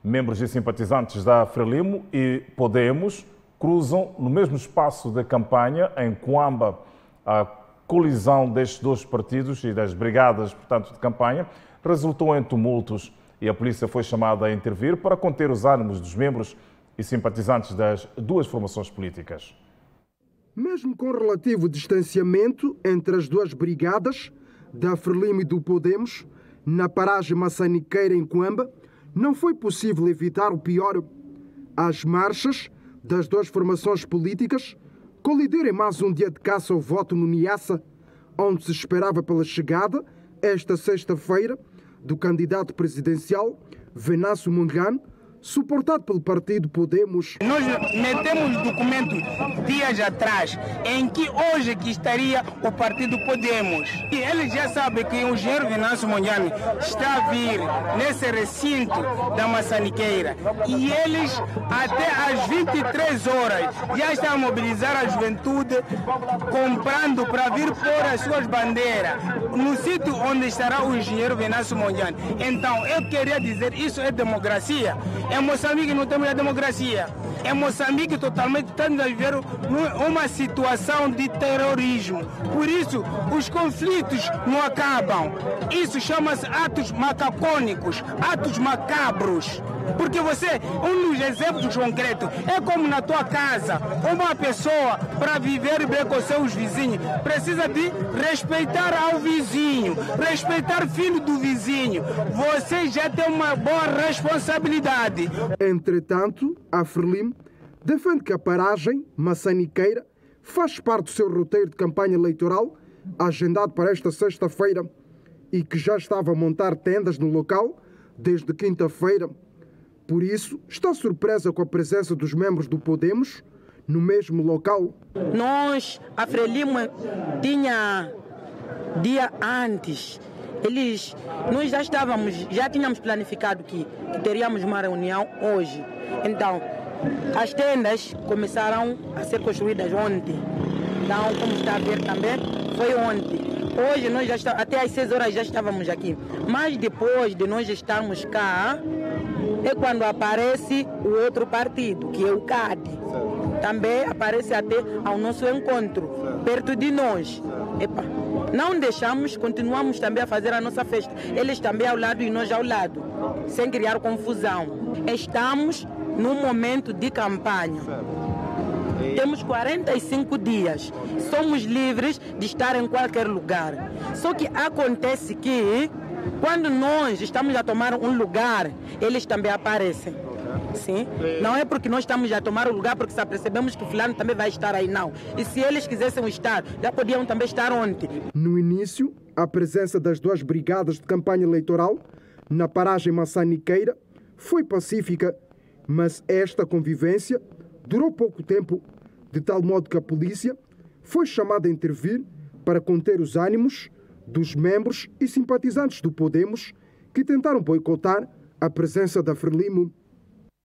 Membros e simpatizantes da Frelimo e Podemos cruzam no mesmo espaço de campanha em Cuamba. A colisão destes dois partidos e das brigadas, portanto, de campanha resultou em tumultos e a polícia foi chamada a intervir para conter os ânimos dos membros e simpatizantes das duas formações políticas. Mesmo com relativo distanciamento entre as duas brigadas, da Frelimo e do Podemos, na paragem maçaniqueira em Cuamba, não foi possível evitar o pior. As marchas das duas formações políticas colidiram em mais um dia de caça ao voto no Niassa, onde se esperava pela chegada, esta sexta-feira, do candidato presidencial Venâncio Mondlane, suportado pelo partido Podemos. Nós metemos documento dias atrás, em que hoje que estaria o partido Podemos. E eles já sabem que o engenheiro Venâncio Mondlane está a vir nesse recinto da maçaniqueira. E eles, até às 23 horas, já estão a mobilizar a juventude, comprando para vir pôr as suas bandeiras no sítio onde estará o engenheiro Venâncio Mondlane. Então, eu queria dizer, isso é democracia. Em Moçambique não temos a democracia. Em Moçambique totalmente estamos a viver uma situação de terrorismo. Por isso, os conflitos não acabam. Isso chama-se atos macacônicos, atos macabros. Porque você, um dos exemplos concretos, é como na tua casa, uma pessoa, para viver bem com seus vizinhos, precisa de respeitar ao vizinho, respeitar o filho do vizinho. Você já tem uma boa responsabilidade. Entretanto, a Frelimo defende que a paragem maçaniqueira faz parte do seu roteiro de campanha eleitoral, agendado para esta sexta-feira, e que já estava a montar tendas no local desde quinta-feira. Por isso, está surpresa com a presença dos membros do Podemos no mesmo local. Nós, a Frelimo, tinha dia antes. Nós já tínhamos planificado que teríamos uma reunião hoje. Então, as tendas começaram a ser construídas ontem. Então, como está a ver também, foi ontem. Hoje, nós já até às 6 horas já estávamos aqui. Mas depois de nós estarmos cá, é quando aparece o outro partido, que é o CAD. Também aparece até ao nosso encontro, perto de nós. Não deixamos, continuamos também a fazer a nossa festa. Eles também ao lado e nós ao lado, sem criar confusão. Estamos num momento de campanha. Temos 45 dias. Somos livres de estar em qualquer lugar. Só que acontece que, quando nós estamos a tomar um lugar, eles também aparecem. Sim? Não é porque nós estamos a tomar o lugar porque só percebemos que fulano também vai estar aí, não. E se eles quisessem estar, já podiam também estar ontem. No início, a presença das duas brigadas de campanha eleitoral na paragem maçaniqueira foi pacífica, mas esta convivência durou pouco tempo, de tal modo que a polícia foi chamada a intervir para conter os ânimos dos membros e simpatizantes do Podemos que tentaram boicotar a presença da Frelimo.